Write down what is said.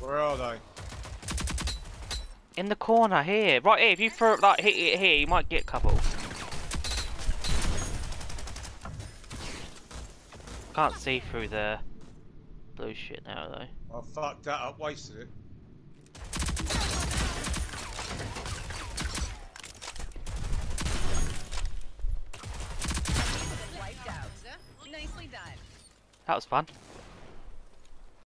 Where are they? In the corner here. Right here, if you throw like hit it here, you might get a couple. Can't see through the blue shit now though. I fucked that up, wasted it. Wiped out. Nicely done. That was fun.